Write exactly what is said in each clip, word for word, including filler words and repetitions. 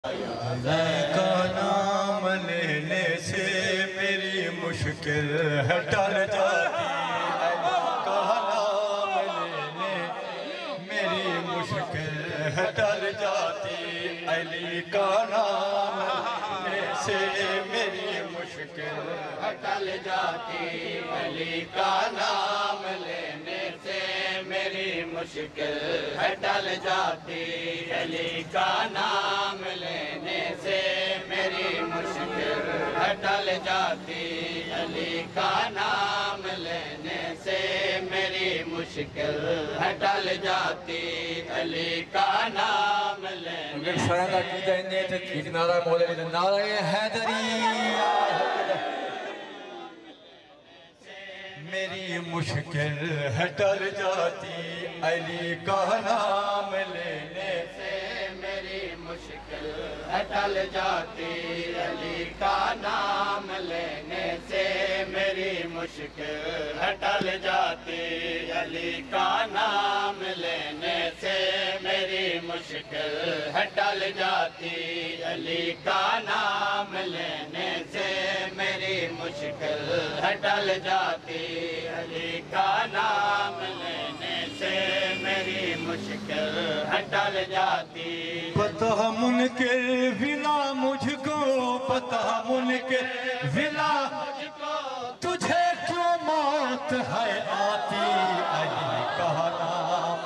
علی کا نام لینے سے میری مشکل ہے ٹل جاتی، علی کا نام لینے میری مشکل ہے ٹل جاتی، علی کا نام لینے سے میری مشکل ہے ٹل جاتی، علی کا نام لینے سے میری مشکل ہے ٹل جاتی، علی کا نام لینے سے میری مشکل ہے ٹل جاتی، علی کا نام لینے سے میری مشکل ہے ٹل جاتی، علی کا نام لینے سے Saranda kita ini itu nara mulai dari nara Haidari. میری مشکل ہے ٹل جاتی، علی کا نام لینے سے میری مشکل ہے ٹل جاتی، علی کا نام لینے سے میری مشکل ہے ٹل جاتی، علی کا نام لینے سے میری مشکل ہے ٹل جاتی، علی کا نام لینے سے میری مشکل ہے ٹل جاتی، علی کا نام لینے سے میری مشکل ہے ٹل جاتی۔ پتہ منکر ولا مجھ کو، پتہ منکر ولا مجھ کو، تجھے کیوں موت ہے آتی، علی کا نام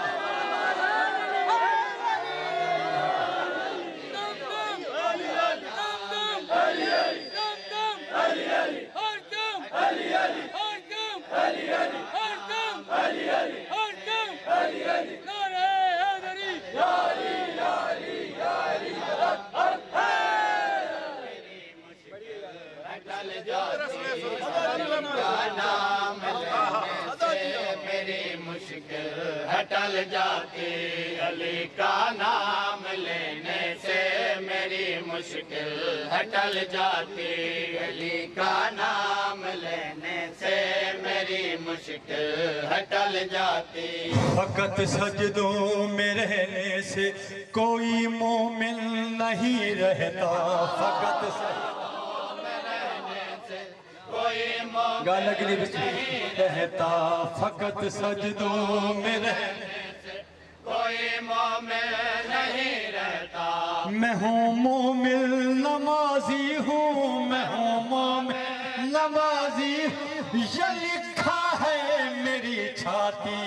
ٹل جاتی، علی کا نام لینے سے میری مشکل ہے ٹل جاتی، علی کا نام لینے سے میری مشکل ہے ٹل جاتی۔ فقط سجدوں میں رہنے سے کوئی مومن نہیں رہتا، فقط سجدوں میں رہنے سے کوئی مومن نہیں رہتا، فقط سجدوں میں رہنے سے کوئی مومن نہیں رہتا، میں ہوں مومن نمازی ہوں، میں ہوں مومن نمازی ہوں، یہ لکھا ہے میری چھاتی،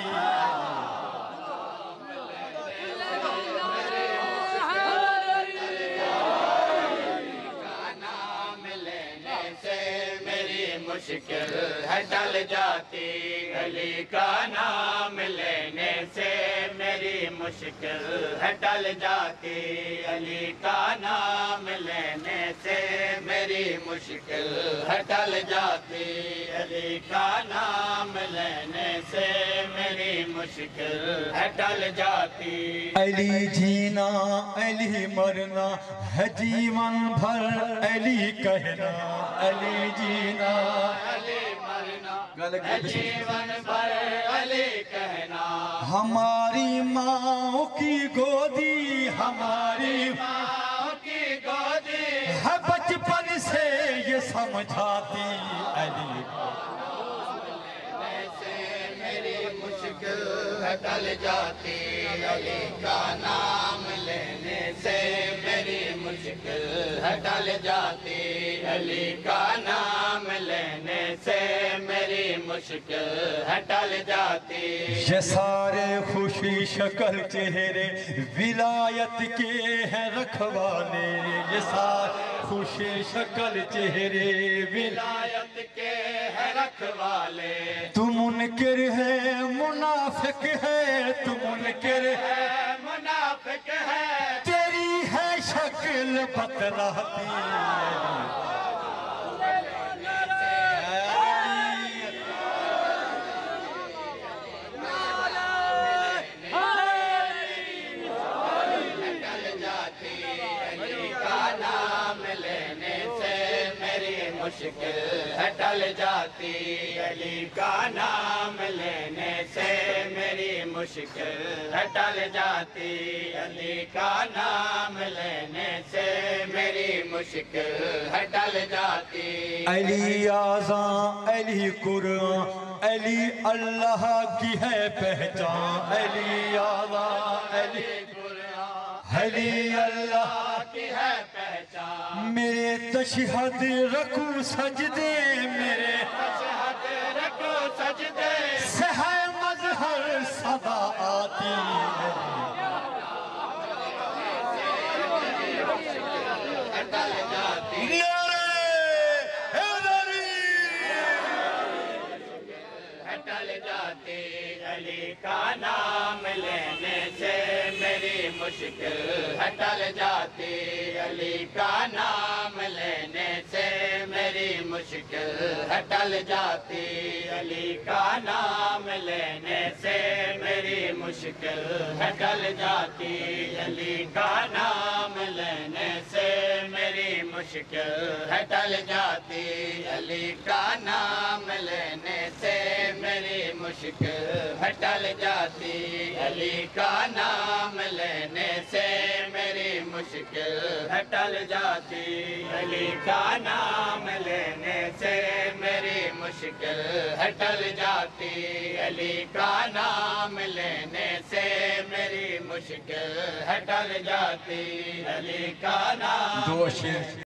مشکل ہے ٹل جاتی، علی کا نام لینے سے میری مشکل ہے ٹل جاتی، علی کا نام لینے سے میری مشکل ہے ٹل جاتی، علی کا نام لینے سے میری مشکل ہے ٹل جاتی۔ علی جینا علی مرنا ہے جیون بھر علی کہنا، علی جینا علی مرنا ہے جیون بھر علی کہنا، ہماری ماں کی گودی، ہماری ماں کی گودی ہے بچپن سے یہ سمجھاتی، علی میری مشکل ہے ٹل جاتی، علی کا نام لینے سے میری مشکل ہے ٹل جاتی، علی کا نام لینے سے میری مشکل ہے ٹل جاتی۔ یہ سارے خوشی شکل چہرے ولایت کے ہیں رکھوانے، یہ سارے خوشی شکل چہرے ولایت کے ہیں رکھوالے، تو منکر ہے منافق ہے، تو منکر ہے منافق ہے، تیری ہے شکل بتلاتی، مشکل ہے ٹل جاتی علی کا نام لینے سے میری مشکل ہے ٹل جاتی علی کا نام لینے سے میری مشکل ہے ٹل جاتی علی اعظم علی قرآن علی اللہ کی ہے پہچان علی اعظم علی قرآن علی اللہ کی ہے پہچان میرے تشہد رکو سجدے میرے تشہد رکو سجدے سے ہے مظہر صدا آتی ٹل جاتی ٹل جاتی علی کا نام لینے سے میری مشکل ہے ٹل جاتی علی کا نام لینے سے میری مشکل ہے ٹل جاتی علی کا نام لینے سے میری مشکل ہے ٹل جاتی علی کا نام لینے سے میری مشکل ہے ٹل جاتی علی کا نام لینے سے میری مشکل ہے ٹل جاتی علی کا نام لینے سے میری مشکل ہے ٹل جاتی علی کا نام لینے سے میری مشکل ہے ٹل جاتی علی کا نام لینے سے میری مشکل ہے ٹل جاتی علی کا نام دو شیر